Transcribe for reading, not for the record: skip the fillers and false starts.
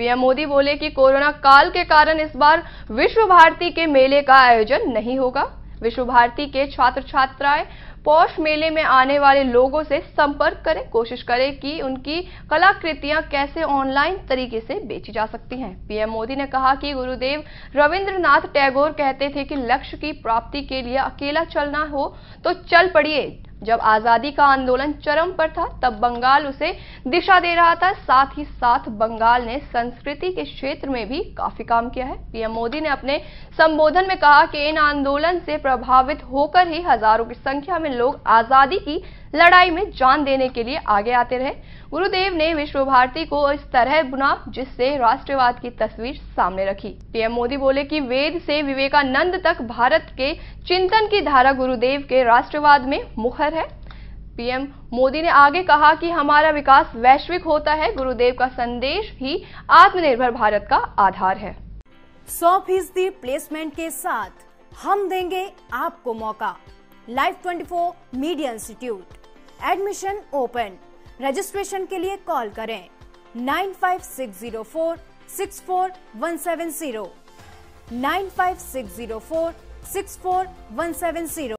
PM Modi बोले कि corona काल के कारण इस बार विश्व भारती के मेले का आयोजन नहीं होगा। विश्व भारती के छात्र छात्राएं पौष मेले में आने वाले लोगों से संपर्क करें, कोशिश करें कि उनकी कलाकृतियां कैसे ऑनलाइन तरीके से बेची जा सकती हैं। पीएम मोदी ने कहा कि गुरुदेव रविंद्रनाथ टैगोर कहते थे कि लक्ष्य की प्राप्ति के लिए अकेला चलना हो तो चल पड़िए। जब आजादी का आंदोलन चरम पर था तब बंगाल उसे दिशा दे रहा था। साथ ही साथ बंगाल ने संस्कृति के क्षेत्र में भी काफी काम किया है। पीएम मोदी ने अपने संबोधन में कहा कि इन आंदोलन से प्रभावित होकर ही हजारों की संख्या में लोग आजादी की लड़ाई में जान देने के लिए आगे आते रहे। गुरुदेव ने विश्व भारती को इस तरह बुना जिससे राष्ट्रवाद की तस्वीर सामने रखी। पीएम मोदी बोले कि वेद से विवेकानंद तक भारत के चिंतन की धारा गुरुदेव के राष्ट्रवाद में मुखर है। पीएम मोदी ने आगे कहा कि हमारा विकास वैश्विक होता है। गुरुदेव का संदेश ही आत्मनिर्भर भारत का आधार है। 100% प्लेसमेंट के साथ हम देंगे आपको मौका। Live 24 media institute admission open. Registration के लिए कॉल करें 95604 64170 95604 64170।